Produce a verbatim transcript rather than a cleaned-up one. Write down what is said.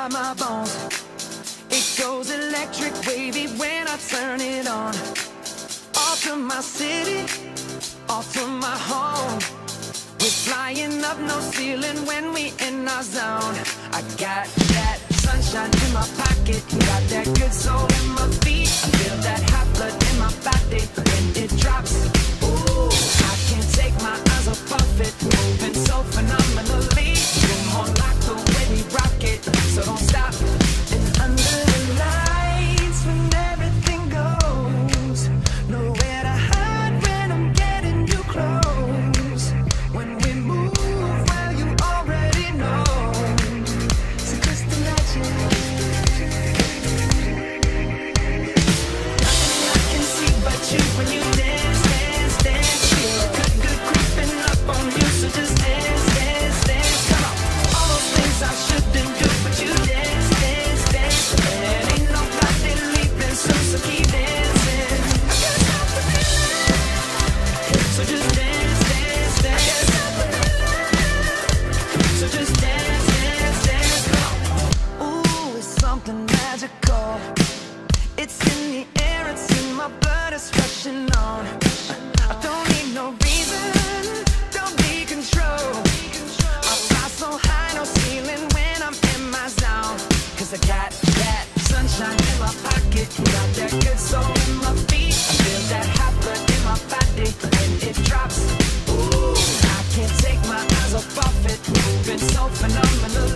inside my bones. It goes electric wavy when I turn it on. Off from my city, off from my home. We're flying up no ceiling when we in our zone. I got that sunshine in my pocket, got that good soul in my feet. I feel that hot blood in my body when it drops. Ooh, I can't take my eyes off of it, moving so phenomenally. You're more like the way we rock it, so don't stop. And under the lights when everything goes, nowhere to hide when I'm getting you close. When we move, well you already know. So just imagine. Nothing I can see but you when you dance, dance, dance. Feel good, good creeping up on you, so just dance, dance, dance. Come on, all those things I shouldn't do, but you dance, dance, dance. And ain't nobody leaving soon, so keep dancing. I can't stop the feeling, so just dance, dance, dance. I can't stop the feeling, so just dance, dance, dance. Come on. Ooh, it's something magical. It's in the air, it's in my blood, it's rushing on. I don't need no reason, don't need control. I fly so high, no ceiling when I'm in my zone. Cause I got that sunshine in my pocket, got that good soul in my feet. I feel that hot blood in my body when it drops. Ooh, I can't take my eyes off of it, moving so phenomenal.